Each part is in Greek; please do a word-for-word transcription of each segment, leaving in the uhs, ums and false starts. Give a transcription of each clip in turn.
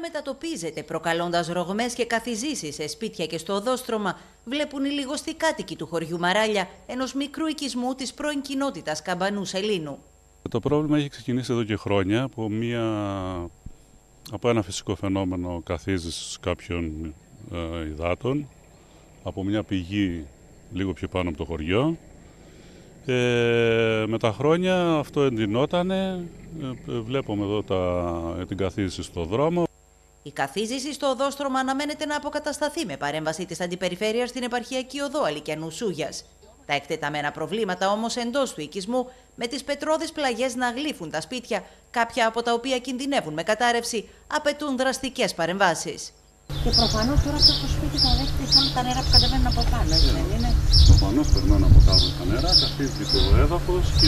μετατοπίζεται, προκαλώντας ρογμές και καθιζήσεις σε σπίτια και στο οδόστρωμα, βλέπουν οι λιγοστοί κάτοικοι του χωριού Μαράλια, ενός μικρού οικισμού της πρώην κοινότητας Καμπανού Σελήνου. Το πρόβλημα έχει ξεκινήσει εδώ και χρόνια από, μια, από ένα φυσικό φαινόμενο καθίζησης κάποιων ε, υδάτων, από μια πηγή λίγο πιο πάνω από το χωριό. Ε, με τα χρόνια αυτό εντυνότανε, ε, βλέπουμε εδώ τα, την καθίζηση στο δρόμο. Η καθίζηση στο οδόστρωμα αναμένεται να αποκατασταθεί με παρέμβαση της Αντιπεριφέρειας στην επαρχιακή οδό Αλικιανού Σούγιας. Τα εκτεταμένα προβλήματα όμως εντός του οικισμού, με τις πετρώδεις πλαγιές να γλύφουν τα σπίτια, κάποια από τα οποία κινδυνεύουν με κατάρρευση, απαιτούν δραστικές παρεμβάσεις. Και προφανώς τώρα αυτό το σπίτι θα δέχεται όλα τα νερά που κατεβαίνουν από πάνω, έτσι δεν είναι? Προφανώς περνάνε από κάτω τα νερά, καθίζει το έδαφος και...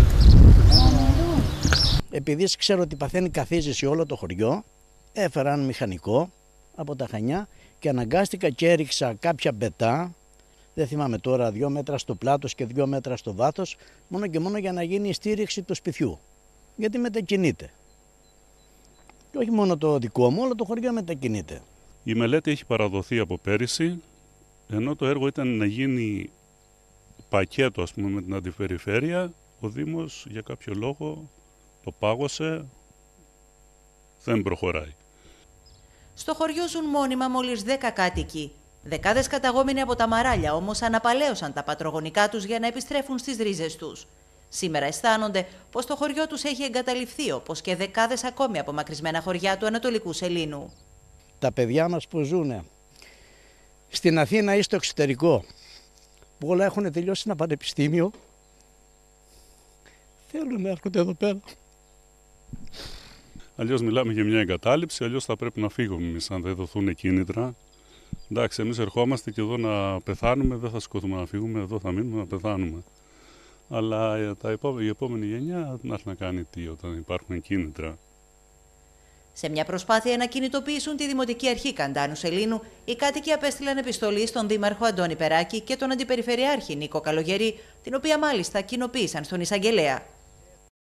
Επειδή ξέρω ότι παθαίνει καθίζηση όλο το χωριό, έφεραν μηχανικό από τα Χανιά και αναγκάστηκα και έριξα κάποια μπετά, δεν θυμάμαι τώρα, δύο μέτρα στο πλάτος και δύο μέτρα στο βάθος, μόνο και μόνο για να γίνει η στήριξη του σπιτιού, γιατί μετακινείται. Και όχι μόνο το δικό μου, όλο το χωριό μετακινείται. Η μελέτη έχει παραδοθεί από πέρυσι, ενώ το έργο ήταν να γίνει πακέτο, ας πούμε, με την Αντιπεριφέρεια. Ο Δήμος για κάποιο λόγο το πάγωσε, δεν προχωράει. Στο χωριό ζουν μόνιμα μόλις δέκα κάτοικοι. Δεκάδες καταγόμενοι από τα Μαράλια όμως αναπαλαίωσαν τα πατρογονικά τους για να επιστρέφουν στις ρίζες τους. Σήμερα αισθάνονται πως το χωριό τους έχει εγκαταλειφθεί, όπως και δεκάδες ακόμη απομακρυσμένα χωριά του Ανατολικού Σελήνου. Τα παιδιά μας που ζουν στην Αθήνα ή στο εξωτερικό, που όλα έχουν τελειώσει ένα πανεπιστήμιο, θέλουν να έρχονται εδώ πέρα. Αλλιώς μιλάμε για μια εγκατάλειψη, αλλιώς θα πρέπει να φύγουμε εμείς αν δεν δοθούν κίνητρα. Εντάξει, εμείς ερχόμαστε και εδώ να πεθάνουμε, δεν θα σηκωθούμε να φύγουμε, εδώ θα μείνουμε να πεθάνουμε. Αλλά τα επό... η επόμενη γενιά να έρθει να κάνει τι όταν υπάρχουν κίνητρα. Σε μια προσπάθεια να κινητοποιήσουν τη Δημοτική Αρχή Καντάνου Σελήνου, οι κάτοικοι απέστειλαν επιστολή στον Δήμαρχο Αντώνη Περάκη και τον Αντιπεριφερειάρχη Νίκο Καλογερή, την οποία μάλιστα κοινοποίησαν στον Εισαγγελέα.